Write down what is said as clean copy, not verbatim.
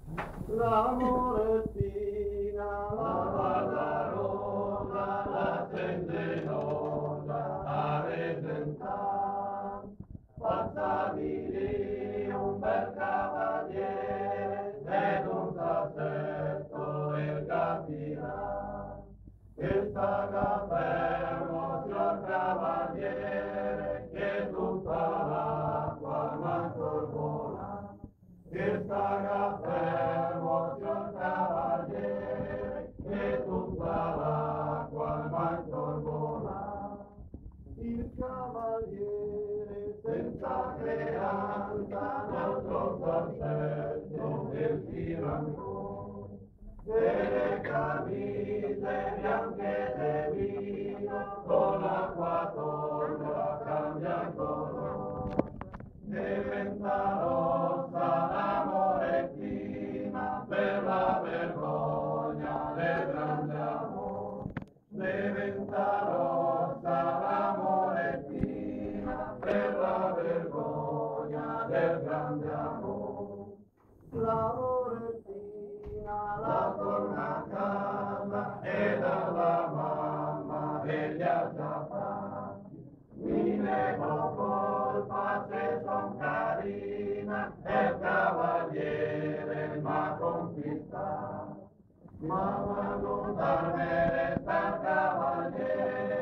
L'amorettina, la Vallarona, la Tendenosa, la Redenta, passa di lì un bel cavaliere ed un sassetto e capirà che sta fermo, signor cavaliere, che tutta l'acqua manco vola. Che sta fermo, signor cavaliere, che tutta l'acqua manco vola. Il cavaliere senza creanza, nostro sassetto del tiranno, delle camicie bianche de vino, con l'acqua tonda cambia colore. Diventa rossa la morettina per la vergogna del grande amore. Diventa rossa la morettina per la vergogna del grande amore. La morettina la torna a casa e dalla mamma e gli aggiappati. Mi nego colpa se son carina e il cavaliere m'ha conquistato. Mamma non darmene sta cavaliere